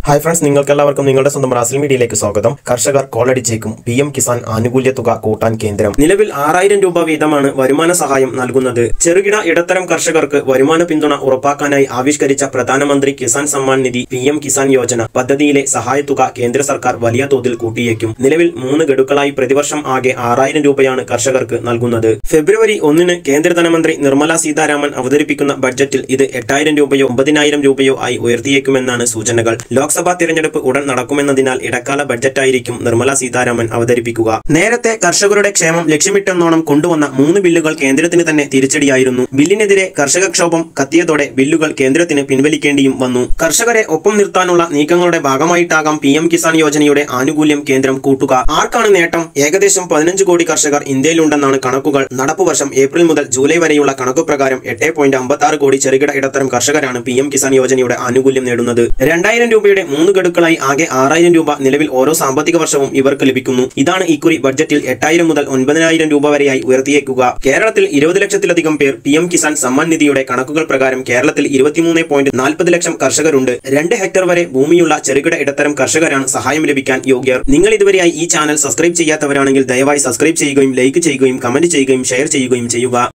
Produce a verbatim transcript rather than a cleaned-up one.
Hi friends, നിങ്ങൾക്കെല്ലാവർക്കും നിങ്ങളുടെ സ്വന്തം റാസിൽ മീഡിയയിലേക്ക് സ്വാഗതം. കർഷകർ കോളടിച്ചേക്കും. പി എം കിസാൻ ആനുകൂല്യ തുക കൂട്ടാൻ കേന്ദ്രം. നിലവിൽ ആറായിരം രൂപ വീതമാണ് വരുമാന സഹായം നൽകുന്നത്. ചെറുകിട ഇടത്തരം കർഷകർക്ക് വരുമാന പിന്തുണ ഉറപ്പാക്കാനായി ആവിഷ്കരിച്ച പ്രധാനമന്ത്രി കിസാൻ സമ്മാൻ നിധി പി എം കിസാൻ യോജന പദ്ധതിയിലെ സഹായത്തുക കേന്ദ്ര സർക്കാർ വലിയ തോതിൽ കൂട്ടിയേക്കും. നിലവിൽ മൂന്ന് ഗഡുക്കളായി പ്രതിവർഷം ആകെ ആറായിരം രൂപയാണ് കർഷകർക്ക് നൽകുന്നത്. ഫെബ്രുവരി ഒന്നിന് കേന്ദ്ര ധനമന്ത്രി നിർമ്മല സീതാരാമൻ അവതരിപ്പിക്കുന്ന ബഡ്ജറ്റിൽ ഇത് എട്ടായിരം രൂപയോ ഒമ്പതിനായിരം രൂപയോ ആയി ഉയർത്തിയേക്കുമെന്നാണ് സൂചനകൾ. ലോക്സഭാ തിരഞ്ഞെടുപ്പ് ഉടൻ നടക്കുമെന്നതിനാൽ ഇടക്കാല ബഡ്ജറ്റായിരിക്കും നിർമ്മല സീതാരാമൻ അവതരിപ്പിക്കുക. നേരത്തെ കർഷകരുടെ ക്ഷേമം ലക്ഷ്യമിട്ടെന്നോണം കൊണ്ടുവന്ന മൂന്ന് ബില്ലുകൾ കേന്ദ്രത്തിന് തന്നെ തിരിച്ചടിയായിരുന്നു. ബില്ലിനെതിരെ കർഷകക്ഷോഭം കത്തിയതോടെ ബില്ലുകൾ കേന്ദ്രത്തിന് പിൻവലിക്കേണ്ടിയും വന്നു. കർഷകരെ ഒപ്പം നിർത്താനുള്ള നീക്കങ്ങളുടെ ഭാഗമായിട്ടാകാം പി എം കിസാൻ യോജനയുടെ ആനുകൂല്യം കേന്ദ്രം കൂട്ടുക. ആർക്കാണ് നേട്ടം? ഏകദേശം പതിനഞ്ച് കോടി കർഷകർ ഇന്ത്യയിലുണ്ടെന്നാണ് കണക്കുകൾ. നടപ്പുവർഷം ഏപ്രിൽ മുതൽ ജൂലൈ വരെയുള്ള കണക്കുപ്രകാരം എട്ട് പോയിന്റ് അമ്പത്തി ആറ് കോടി ചെറുകിട ഇടത്തരം കർഷകരാണ് പി എം കിസാൻ യോജനയുടെ ആനുകൂല്യം നേടുന്നത്. രണ്ടായിരം രൂപയുടെ മൂന്ന് ഗഡുക്കളായി ആകെ ആറായിരം രൂപ നിലവിൽ ഓരോ സാമ്പത്തിക വർഷവും ഇവർക്ക് ലഭിക്കുന്നു. ഇതാണ് ഇക്കുറി ബഡ്ജറ്റിൽ എട്ടായിരം മുതൽ ഒൻപതിനായിരം രൂപ വരെയായി ഉയർത്തിയേക്കുക. കേരളത്തിൽ ഇരുപത് ലക്ഷത്തിലധികം പേർ പി എം കിസാൻ സമ്മാൻ നിധിയുടെ കണക്കുകൾ പ്രകാരം കേരളത്തിൽ ഇരുപത്തിമൂന്ന് പോയിന്റ് നാൽപ്പത് ലക്ഷം കർഷകരുണ്ട്. രണ്ട് ഹെക്ടർ വരെ ഭൂമിയുള്ള ചെറുകിട ഇടത്തരം കർഷകരാണ് സഹായം ലഭിക്കാൻ യോഗ്യർ. നിങ്ങൾ ഇതുവരെയായി ഈ ചാനൽ സബ്സ്ക്രൈബ് ചെയ്യാത്തവരാണെങ്കിൽ ദയവായി സബ്സ്ക്രൈബ് ചെയ്യുകയും ലൈക്ക് ചെയ്യുകയും കമന്റ് ചെയ്യുകയും ഷെയർ ചെയ്യുകയും ചെയ്യുക.